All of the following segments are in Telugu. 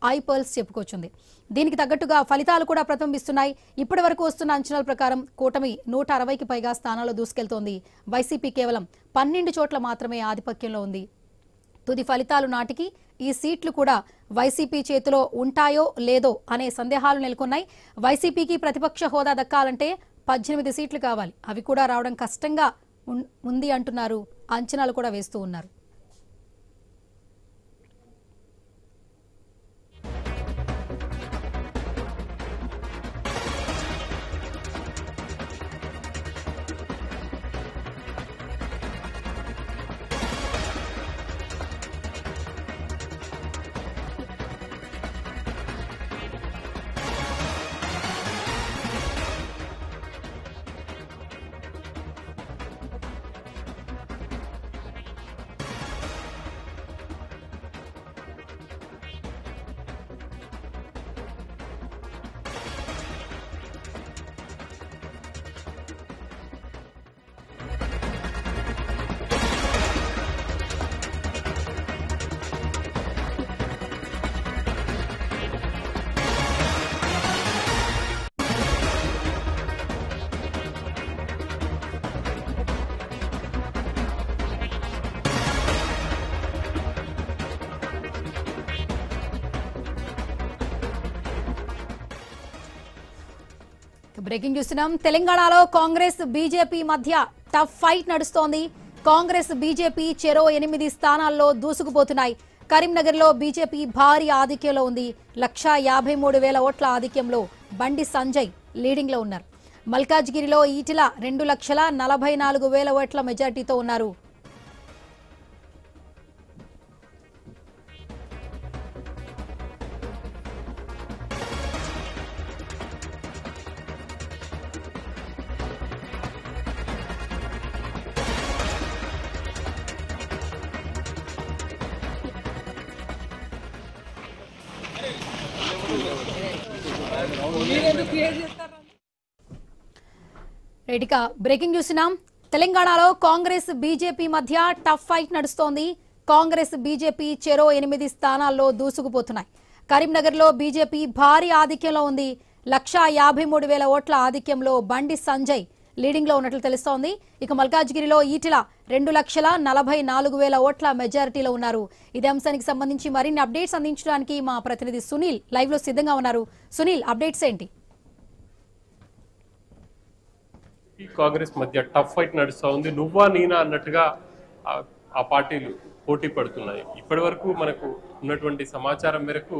ఐపల్స్ చెప్పుకొచ్చింది. దీనికి తగ్గట్టుగా ఫలితాలు కూడా ప్రతిబింబిస్తున్నాయి. ఇప్పటి వరకు వస్తున్న అంచనాల ప్రకారం కూటమి 160కి పైగా స్థానాల్లో దూసుకెళ్తోంది. వైసీపీ కేవలం 12 చోట్ల మాత్రమే ఆధిపత్యంలో ఉంది. తుది ఫలితాలు నాటికి ఈ సీట్లు కూడా వైసీపీ చేతిలో ఉంటాయో లేదో అనే సందేహాలు నెలకొన్నాయి. వైసీపీకి ప్రతిపక్ష హోదా దక్కాలంటే 18 సీట్లు కావాలి. అవి కూడా రావడం కష్టంగా ఉంది అంటున్నారు. అంచనాలు కూడా వేస్తూ ఉన్నారు. బ్రేకింగ్ చూస్తున్నాం. తెలంగాణలో కాంగ్రెస్ బీజేపీ మధ్య టఫ్ ఫైట్ నడుస్తోంది. కాంగ్రెస్ బీజేపీ చెరో 8 స్థానాల్లో దూసుకుపోతున్నాయి. కరీంనగర్లో బీజేపీ భారీ ఆధిక్యంలో ఉంది. 1,53,000 ఓట్ల ఆధిక్యంలో బండి సంజయ్ లీడింగ్ లో ఉన్నారు. మల్కాజ్గిరిలో ఈటెల 2,44,000 ఓట్ల మెజార్టీతో ఉన్నారు. ఇక బ్రేకింగ్ చూసినాం. తెలంగాణలో కాంగ్రెస్ బీజేపీ మధ్య టఫ్ ఫైట్ నడుస్తోంది. కాంగ్రెస్ బీజేపీ చెరో 8 స్థానాల్లో దూసుకుపోతున్నాయి. కరీంనగర్లో బీజేపీ భారీ ఆధిక్యంలో ఉంది. 1,53,000 ఓట్ల ఆధిక్యంలో బండి సంజయ్ లీడింగ్ లో ఉన్నట్లు తెలుస్తోంది. ఇక మల్కాజ్గిరిలో ఈటెల 2,44,000 ఓట్ల మెజారిటీలో ఉన్నారు. ఇదే అంశానికి సంబంధించి మరిన్ని అప్డేట్స్ అందించడానికి మా ప్రతినిధి సునీల్ లైవ్ లో సిద్ధంగా ఉన్నారు. సునీల్, అప్డేట్స్ ఏంటి? కాంగ్రెస్ మధ్య టఫ్ ఫైట్ నడుస్తూ ఉంది. నువ్వా నేనా అన్నట్టుగా ఆ పార్టీలు పోటీ పడుతున్నాయి. ఇప్పటి వరకు మనకు ఉన్నటువంటి సమాచారం మేరకు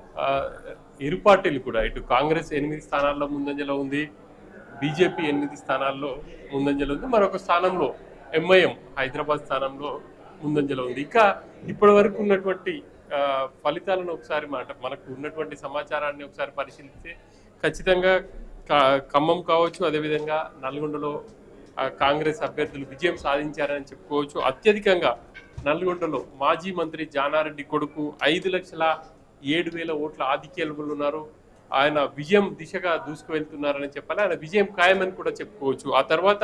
ఇరు పార్టీలు కూడా ఇటు కాంగ్రెస్ 8 స్థానాల్లో ముందంజలో ఉంది, బీజేపీ 8 స్థానాల్లో ముందంజలో ఉంది, మరొక స్థానంలో ఎంఐఎం హైదరాబాద్ స్థానంలో ముందంజలో ఉంది. ఇక ఇప్పటి వరకు ఉన్నటువంటి ఫలితాలను ఒకసారి మనకు ఉన్నటువంటి సమాచారాన్ని ఒకసారి పరిశీలిస్తే ఖచ్చితంగా ఖమ్మం కావచ్చు, అదేవిధంగా నల్గొండలో కాంగ్రెస్ అభ్యర్థులు విజయం సాధించారని చెప్పుకోవచ్చు. అత్యధికంగా నల్గొండలో మాజీ మంత్రి జానారెడ్డి కొడుకు 5,07,000 ఓట్ల ఆధిక్యంలో ఉన్నారు. ఆయన విజయం దిశగా దూసుకు వెళ్తున్నారని చెప్పాలి. ఆయన విజయం ఖాయమని కూడా చెప్పుకోవచ్చు. ఆ తర్వాత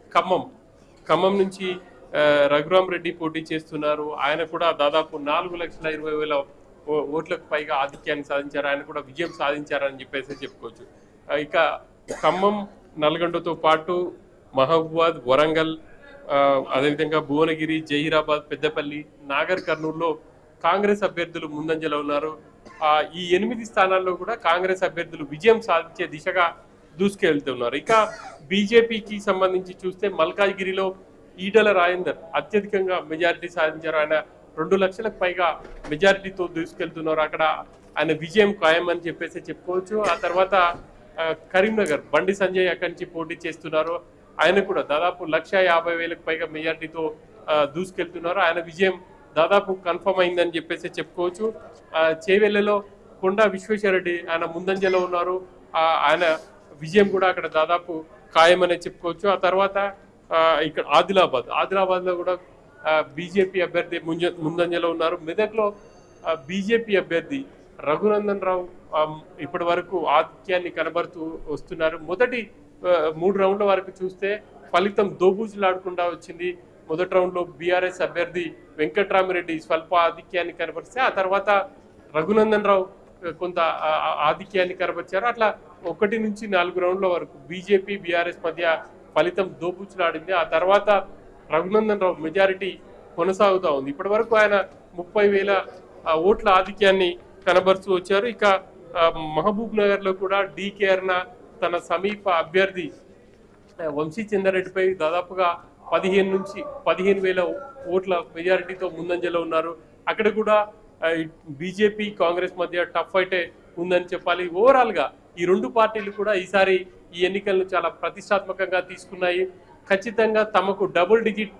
ఖమ్మం నుంచి రఘురామ్ రెడ్డి పోటీ చేస్తున్నారు. ఆయన కూడా దాదాపు 4,20,000 ఓట్లకు పైగా ఆధిక్యాన్ని సాధించారు. ఆయన కూడా విజయం సాధించారని చెప్పేసి చెప్పుకోవచ్చు. ఇక ఖమ్మం, నల్గొండతో పాటు మహబూబాద్, వరంగల్, అదేవిధంగా భువనగిరి, జహీరాబాద్, పెద్దపల్లి, నాగర్ కర్నూలులో కాంగ్రెస్ అభ్యర్థులు ముందంజలో ఉన్నారు. ఈ 8 స్థానాల్లో కూడా కాంగ్రెస్ అభ్యర్థులు విజయం సాధించే దిశగా దూసుకెళ్తున్నారు. ఇక బీజేపీకి సంబంధించి చూస్తే మల్కాజ్గిరిలో ఈటెల రాజేందర్ అత్యధికంగా మెజారిటీ సాధించారు. ఆయన 2 లక్షలకు పైగా మెజారిటీతో దూసుకెళ్తున్నారు. అక్కడ ఆయన విజయం ఖాయమని చెప్పేసి చెప్పుకోవచ్చు. ఆ తర్వాత కరీంనగర్ బండి సంజయ్ అక్కడి నుంచి పోటీ చేస్తున్నారు. ఆయన కూడా దాదాపు 1,50,000కు పైగా మెజారిటీతో దూసుకెళ్తున్నారు. ఆయన విజయం దాదాపు కన్ఫర్మ్ అయిందని చెప్పేసి చెప్పుకోవచ్చు. చేవెళ్లలో కొండా విశ్వేశ్వరరెడ్డి ఆయన ముందంజలో ఉన్నారు. ఆయన విజయం కూడా అక్కడ దాదాపు ఖాయమనే చెప్పుకోవచ్చు. ఆ తర్వాత ఇక్కడ ఆదిలాబాద్ లో కూడా బీజేపీ అభ్యర్థి ముందంజలో ఉన్నారు. మెదక్లో బీజేపీ అభ్యర్థి రఘునందన్ రావు ఇప్పటి వరకు ఆధిక్యాన్ని కనబరుతూ వస్తున్నారు. మొదటి 3 రౌండ్ల వరకు చూస్తే ఫలితం దోబూజులాడకుండా వచ్చింది. మొదటి రౌండ్ లో బీఆర్ఎస్ అభ్యర్థి వెంకట్రామిరెడ్డి స్వల్ప ఆధిక్యాన్ని కనబరిస్తే ఆ తర్వాత రఘునందన్ రావు కొంత ఆధిక్యాన్ని కనబరిచారు. అట్లా 1 నుంచి 4 రౌండ్ల వరకు బీజేపీ బీఆర్ఎస్ మధ్య ఫలితం దోపుచులాడింది. ఆ తర్వాత రఘునందన్ రావు మెజారిటీ కొనసాగుతూ ఉంది. ఇప్పటి వరకు ఆయన 30,000 ఓట్ల ఆధిక్యాన్ని కనబరుస్తూ వచ్చారు. ఇక మహబూబ్ నగర్ లో కూడా డీకే అరుణ తన సమీప అభ్యర్థి వంశీ చంద్రారెడ్డిపై దాదాపుగా 15,000 ఓట్ల మెజారిటీతో ముందంజలో ఉన్నారు. అక్కడ కూడా బీజేపీ కాంగ్రెస్ మధ్య టఫ్ ఫైటే ఉందని చెప్పాలి. ఓవరాల్ గా ఈ రెండు పార్టీలు కూడా ఈసారి ఈ ఎన్నికలను చాలా ప్రతిష్టాత్మకంగా తీసుకున్నాయి. ఖచ్చితంగా తమకు డబుల్ డిజిట్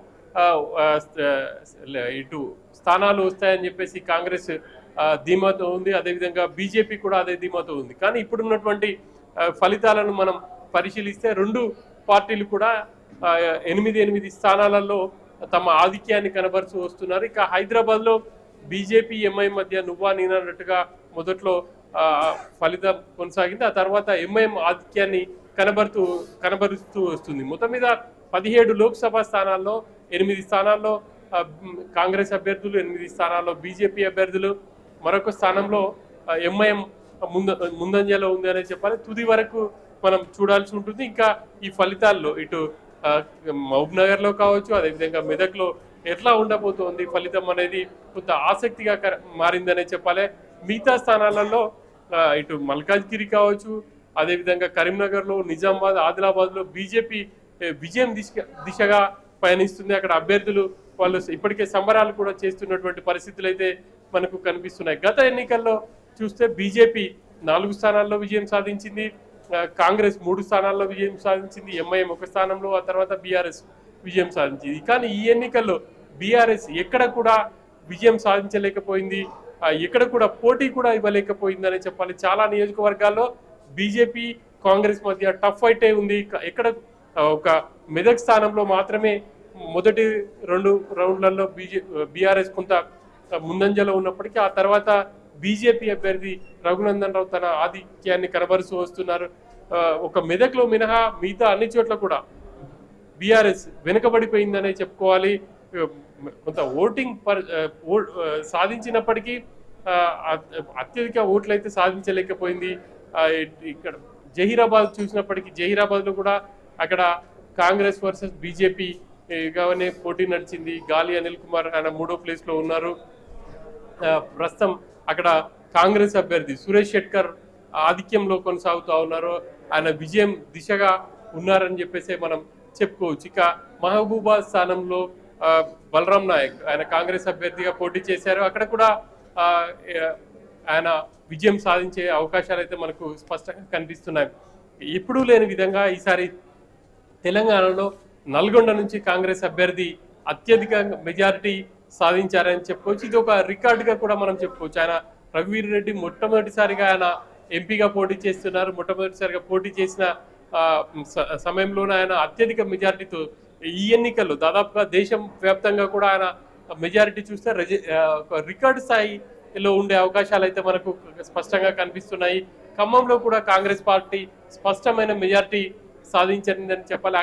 ఇటు స్థానాలు వస్తాయని చెప్పేసి కాంగ్రెస్ ధీమాతో ఉంది. అదేవిధంగా బీజేపీ కూడా అదే ధీమాతో ఉంది. కానీ ఇప్పుడున్నటువంటి ఫలితాలను మనం పరిశీలిస్తే రెండు పార్టీలు కూడా 8 స్థానాలలో తమ ఆధిక్యాన్ని కనబరుచు వస్తున్నారు. ఇక హైదరాబాద్ లో బీజేపీ ఎంఐఎం మధ్య నువ్వా నేనా అన్నట్టుగా మొదట్లో ఫలితం కొనసాగింది. ఆ తర్వాత ఎంఐఎం ఆధిక్యాన్ని కనబరుస్తూ వస్తుంది. మొత్తం మీద 17 లోక్సభ స్థానాల్లో 8 స్థానాల్లో కాంగ్రెస్ అభ్యర్థులు, 8 స్థానాల్లో బీజేపీ అభ్యర్థులు, మరొక స్థానంలో ఎంఐఎం ముందంజలో ఉంది అనే చెప్పాలి. తుది వరకు మనం చూడాల్సి ఉంటుంది. ఇంకా ఈ ఫలితాల్లో ఇటు మహబూబ్ నగర్ లో కావచ్చు, అదేవిధంగా మెదక్ లో ఎట్లా ఉండబోతోంది ఫలితం అనేది కొంత ఆసక్తిగా మారిందనే చెప్పాలి. మిగతా స్థానాలలో ఇటు మల్కాజ్గిరి కావచ్చు, అదేవిధంగా కరీంనగర్ లో, నిజామాబాద్, ఆదిలాబాద్ లో బీజేపీ విజయం దిశగా పయనిస్తుంది. అక్కడ అభ్యర్థులు వాళ్ళు ఇప్పటికే సంబరాలు కూడా చేస్తున్నటువంటి పరిస్థితులు అయితే మనకు కనిపిస్తున్నాయి. గత ఎన్నికల్లో చూస్తే బీజేపీ 4 స్థానాల్లో విజయం సాధించింది, కాంగ్రెస్ 3 స్థానాల్లో విజయం సాధించింది, ఎంఐఎం 1 స్థానంలో, ఆ తర్వాత బీఆర్ఎస్ విజయం సాధించింది. కానీ ఈ ఎన్నికల్లో బీఆర్ఎస్ ఎక్కడ కూడా విజయం సాధించలేకపోయింది, ఎక్కడ కూడా పోటీ కూడా ఇవ్వలేకపోయిందని చెప్పాలి. చాలా నియోజకవర్గాల్లో బీజేపీ కాంగ్రెస్ మధ్య టఫ్ ఫైటే ఉంది. ఎక్కడ ఒక మెదక్ స్థానంలో మాత్రమే మొదటి 2 రౌండ్లలో బీఆర్ఎస్ కొంత ముందంజలో ఉన్నప్పటికీ ఆ తర్వాత బీజేపీ అభ్యర్థి రఘునందన్ రావు తన ఆధిక్యాన్ని కనబరుస్తూ వస్తున్నారు. ఒక మెదక్లో మినహా మిగతా అన్ని చోట్ల కూడా బీఆర్ఎస్ వెనుకబడిపోయిందనే చెప్పుకోవాలి. కొంత ఓటింగ్ సాధించినప్పటికీ అత్యధిక ఓట్లు అయితే సాధించలేకపోయింది. ఇక్కడ జహీరాబాద్ చూసినప్పటికీ జహీరాబాద్ లో కూడా అక్కడ కాంగ్రెస్ వర్సెస్ బీజేపీ గానే పోటీ నడిచింది. గాలి అనిల్ కుమార్ ఆయన 3వ ప్లేస్ లో ఉన్నారు. ప్రస్తుతం అక్కడ కాంగ్రెస్ అభ్యర్థి సురేష్ షెట్కర్ ఆధిక్యంలో కొనసాగుతూ ఉన్నారు. ఆయన విజయం దిశగా ఉన్నారని చెప్పేసి మనం చెప్పుకోవచ్చు. ఇక మహబూబాద్ స్థానంలో బలరాం నాయక్ ఆయన కాంగ్రెస్ అభ్యర్థిగా పోటీ చేశారు. అక్కడ కూడా ఆయన విజయం సాధించే అవకాశాలు అయితే మనకు స్పష్టంగా కనిపిస్తున్నాయి. ఎప్పుడూ లేని విధంగా ఈసారి తెలంగాణలో నల్గొండ నుంచి కాంగ్రెస్ అభ్యర్థి అత్యధిక మెజారిటీ సాధించారని చెప్పుకోవచ్చు. ఇది ఒక రికార్డుగా కూడా మనం చెప్పుకోవచ్చు. ఆయన రఘువీర్ రెడ్డి మొట్టమొదటిసారిగా ఆయన ఎంపీగా పోటీ చేస్తున్నారు. మొట్టమొదటిసారిగా పోటీ చేసిన సమయంలోనే ఆయన అత్యధిక మెజారిటీతో ఈ ఎన్నికల్లో దాదాపుగా దేశం వ్యాప్తంగా కూడా ఆయన మెజారిటీ చూస్తే రికార్డు స్థాయిలో ఉండే అవకాశాలు అయితే మనకు స్పష్టంగా కనిపిస్తున్నాయి. ఖమ్మంలో కూడా కాంగ్రెస్ పార్టీ స్పష్టమైన మెజారిటీ సాధించిందని చెప్పాలి.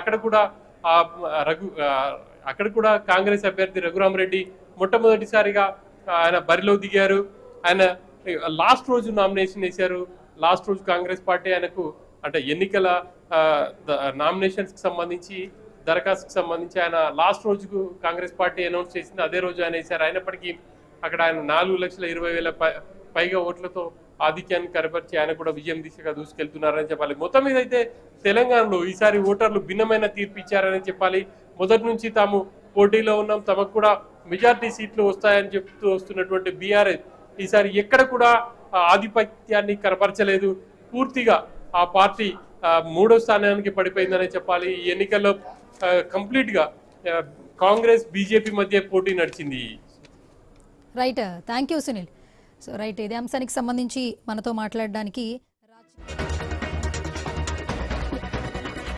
అక్కడ కూడా కాంగ్రెస్ అభ్యర్థి రఘురామరెడ్డి మొట్టమొదటిసారిగా ఆయన బరిలో దిగారు. ఆయన లాస్ట్ రోజు నామినేషన్ వేశారు. లాస్ట్ రోజు కాంగ్రెస్ పార్టీ ఆయనకు అంటే ఎన్నికల నామినేషన్స్ కి సంబంధించి దరఖాస్తుకు సంబంధించి ఆయన లాస్ట్ రోజుకు కాంగ్రెస్ పార్టీ అనౌన్స్ చేసింది. అదే రోజు ఆయన వేశారు. అయినప్పటికీ అక్కడ ఆయన 4,20,000 పైగా ఓట్లతో ఆధిక్యాన్ని కనబరిచి ఆయన కూడా విజయం దిశగా దూసుకెళ్తున్నారని చెప్పాలి. మొత్తం మీద అయితే తెలంగాణలో ఈసారి ఓటర్లు భిన్నమైన తీర్పు ఇచ్చారని చెప్పాలి. మొదటి నుంచి తాము పోటీలో ఉన్నాం, తమకు కూడా మెజార్టీ సీట్లు వస్తాయని చెప్తూ వస్తున్నటువంటి బీఆర్ఎస్ ఈసారి ఎక్కడ కూడా ఆధిపత్యాన్ని కనపరచలేదు. పూర్తిగా ఆ పార్టీ 3వ స్థానానికి పడిపోయిందనే చెప్పాలి. ఈ ఎన్నికల్లో కంప్లీట్ గా కాంగ్రెస్ బీజేపీ మధ్య పోటీ నడిచింది. Right, thank you Sunil. So right, ఇదే అంశానికి సంబంధించి మనతో మాట్లాడడానికి